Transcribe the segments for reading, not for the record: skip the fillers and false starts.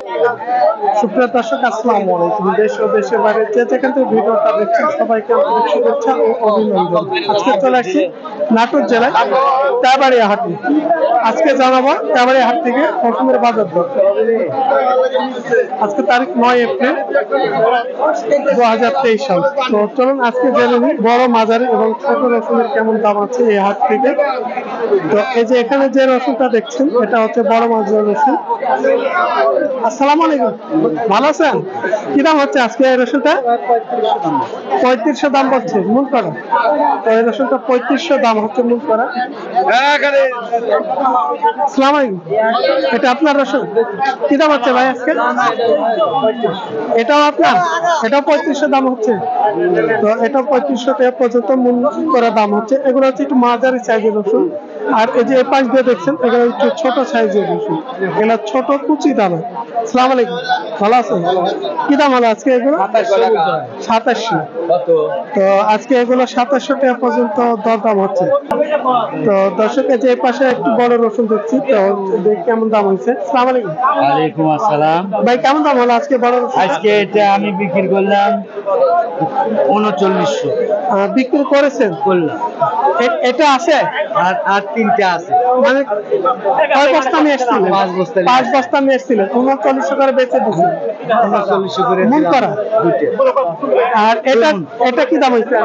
সুপ্রিয় দর্শক, আসসালামু আলাইকুম। দেশ ও দেশের বাইরে যে যেখান থেকে ভিডিওটা দেখছেন সবাইকে আন্তরিক শুভেচ্ছা ও অভিনন্দন। আজকে চলে আসছি নাটোর জেলায় তেবাড়িয়া হাটে। আজকে জানাবো তেবাড়িয়া হাট থেকে রসুনের বাজার দর। আজকে তারিখ 9 এপ্রিল 2023 সাল। তো চলুন আজকে জেনে নিই বড়, মাঝারি এবং ছোট রসুনের কেমন দাম আছে এই হাট থেকে। তো এই যে এখানে যে রসুনটা দেখছেন এটা হচ্ছে বড় মাঝারি রসুন। আসসালামু আলাইকুম, ভালো আছেন? কি দাম হচ্ছে আজকে এই রসুনটা? 3500 দাম পড়ছে মূল করা। তো এই রসুনটা 3500 দাম হচ্ছে মূল করা। আসসালামু আলাইকুম, এটা আপনার রসুন? কি দাম হচ্ছে ভাই আজকে? এটাও আপনার? এটাও 3500 দাম হচ্ছে। তো এটা 3500 টাকা পর্যন্ত মূল করা দাম হচ্ছে। এগুলো হচ্ছে একটু মাঝারি সাইজের রসুন। আর এই যে পাশ দিয়ে দেখছেন এগুলো একটু ছোট সাইজের রসুন, এগুলো ছোট কুচি দানা। আসসালামু আলাইকুম, ভালো আছেন? কি দাম হলো আজকে এগুলো? 2700। তো আজকে এগুলো 2700 টাকা পর্যন্ত দরদাম হচ্ছে। তো দর্শকের যে পাশে একটু বড় রসুন দেখছি, তো কেমন দাম হয়েছে? আসসালামু আলাইকুম। ওয়ালাইকুম আসসালাম। ভাই কেমন দাম হলো আজকে বড় রসুন? আজকে এটা আমি বিক্রি করলাম 3900। বিক্রি করেছেন? করলাম। এটা আছে আর তিনটা আছে। মানে কয় বস্তা নিয়ে এসেছিলেন? 5 বস্তা। 5 বস্তা নিয়ে এসেছিলেন, 3900 করে বেচে দিয়েছেন। 3900 করে মূল করা দুইটা। আর এটা কি দাম হয়েছে?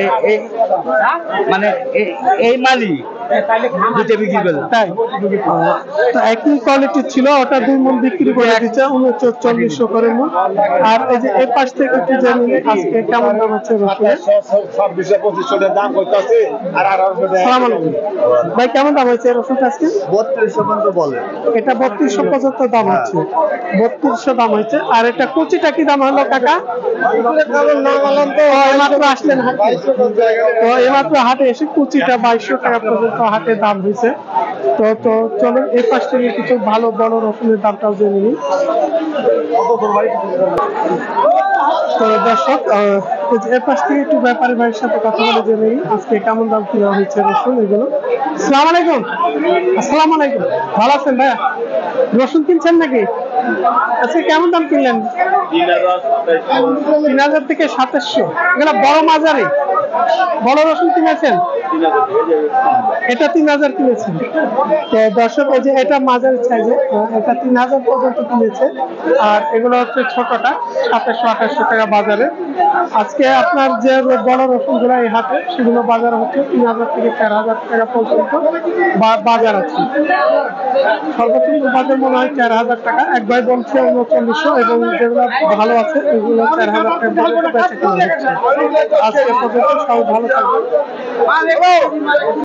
মানে এই মালি দুইটা বিক্রি করলাম। তাই তো একই কোয়ালিটি ছিল, ওটা 2 মণ বিক্রি করে দিচ্ছে 3900 করে মূল। আর এই যে এই পাশ থেকে একটু জানি আজকে কেমন দাম আছে রসুনের? 2600 দাম করতেছে আর 1800 সালাম আলাইকুম ভাই, কেমন দাম হয়েছে রসুনটা আজকে? 3200 পর্যন্ত বলে। এটা 3200 পর্যন্ত দাম হচ্ছে। 3200 দাম হয়েছে। আর এটা কুচিটা কি দাম হলো কাকা? এইমাত্র আসলেন হাটে, তো এইমাত্র হাটে এসে কুচিটা 2200 টাকা পর্যন্ত হাটে দাম হয়েছে। তো চলুন এই পাশ থেকে কিছু ভালো বড় রসুনের দামটাও জেনে নিই। তো দর্শক, এর পাশ থেকে একটু ব্যাপারী ভাইয়ের সাথে কথা বলে জেনে নিই আজকে কেমন দাম কিনা হয়েছে রসুন এগুলো। আসসালামু আলাইকুম। আসসালামু আলাইকুম, ভালো আছেন ভাইয়া? রসুন কিনছেন নাকি? আচ্ছা, কেমন দাম কিনলেন? 3000 থেকে 2700। এগুলো বড় মাঝারি বড় রসুন কিনেছেন? এটা 3000 কিনেছেন। তো দর্শক, এই যে এটা মাঝারি সাইজে, এটা 3000 পর্যন্ত কিনেছে। আর এগুলো হচ্ছে ছোটটা 2700-2800 টাকা বাজারে। আজকে আপনার যে বড় রসুন গুলো এই হাটে, সেগুলো বাজার হচ্ছে 3000 থেকে 4000 টাকা পর্যন্ত বাজার আছে। সর্বোচ্চ বাজার মনে হয় 4000 টাকা। এক ভাই বলছে 3900, এবং যেগুলো ভালো আছে এগুলো 4000 টাকা পর্যন্ত বেচা কেনা হচ্ছে। আজকে পর্যন্ত সবাই ভালো থাকবে।